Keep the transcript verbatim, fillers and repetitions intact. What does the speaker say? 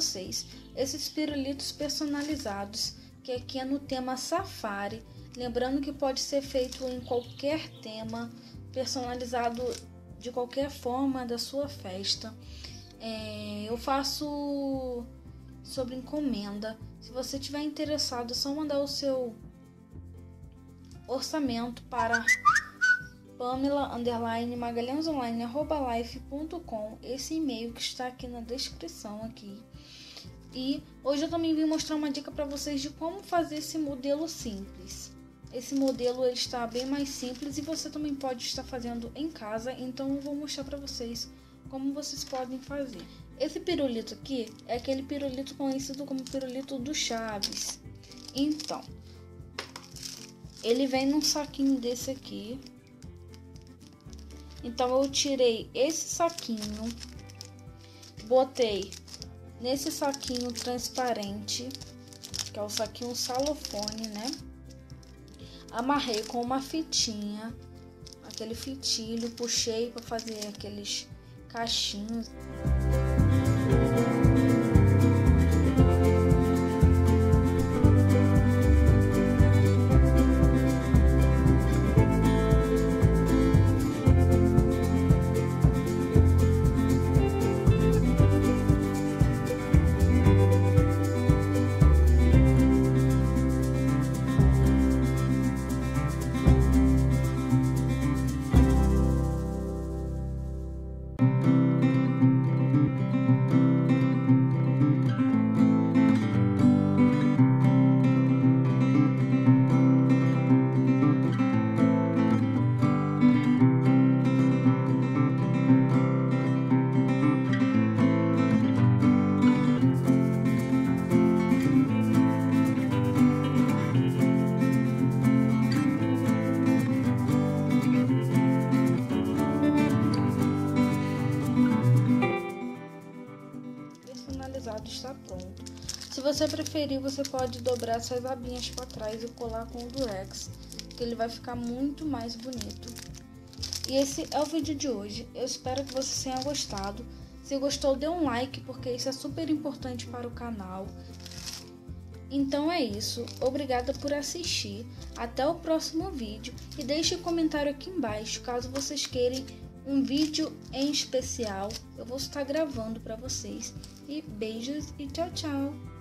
vocês esses pirulitos personalizados, que aqui é no tema Safari. Lembrando que pode ser feito em qualquer tema, personalizado de qualquer forma da sua festa. É, eu faço sobre encomenda. Se você tiver interessado, é só mandar o seu orçamento para Pamela underline Magalhães online arroba life ponto com, esse e-mail que está aqui na descrição aqui. E hoje eu também vim mostrar uma dica para vocês de como fazer esse modelo simples. Esse modelo ele está bem mais simples e você também pode estar fazendo em casa, então eu vou mostrar para vocês como vocês podem fazer. Esse pirulito aqui é aquele pirulito conhecido como pirulito do Chaves. Então, ele vem num saquinho desse aqui. Então eu tirei esse saquinho, botei nesse saquinho transparente, que é o saquinho celofane, né? Amarrei com uma fitinha, aquele fitilho, puxei para fazer aqueles cachinhos. Está pronto. Se você preferir, você pode dobrar essas abinhas para trás e colar com o durex, que ele vai ficar muito mais bonito. E esse é o vídeo de hoje. Eu espero que você tenha gostado. Se gostou, dê um like, porque isso é super importante para o canal. Então é isso. Obrigada por assistir. Até o próximo vídeo. E deixe um comentário aqui embaixo, caso vocês queiram um vídeo em especial. Eu vou estar gravando para vocês. E beijos e tchau, tchau!